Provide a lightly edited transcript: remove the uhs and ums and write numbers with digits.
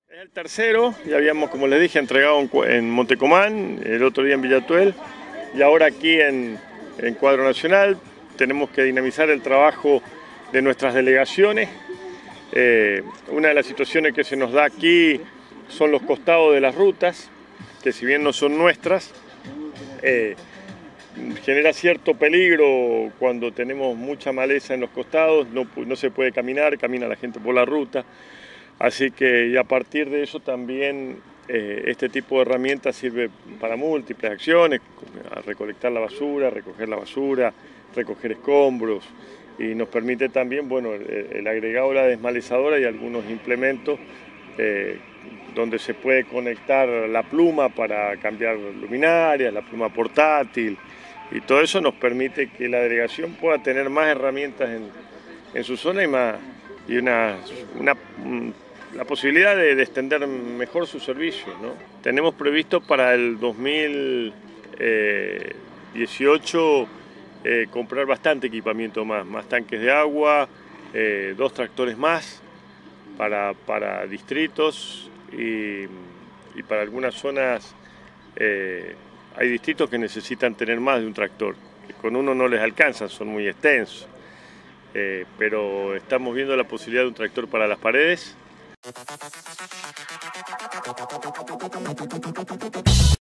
Es el tercero, ya habíamos, como les dije, entregado en Montecomán, el otro día en Villatuel, y ahora aquí en Cuadro Nacional. Tenemos que dinamizar el trabajo de nuestras delegaciones. Una de las situaciones que se nos da aquí son los costados de las rutas, que si bien no son nuestras, genera cierto peligro cuando tenemos mucha maleza en los costados, no se puede caminar, camina la gente por la ruta. Así que y a partir de eso también este tipo de herramientas sirve para múltiples acciones, a recolectar la basura, recoger la basura, recoger escombros, y nos permite también, bueno, el agregado de la desmalezadora y algunos implementos donde se puede conectar la pluma para cambiar luminarias, la pluma portátil, y todo eso nos permite que la delegación pueda tener más herramientas en su zona y la posibilidad de extender mejor sus servicios, ¿no? Tenemos previsto para el 2018 comprar bastante equipamiento más tanques de agua, 2 tractores más para distritos y para algunas zonas hay distritos que necesitan tener más de un tractor, que con uno no les alcanzan, son muy extensos. Pero estamos viendo la posibilidad de un tractor para las paredes.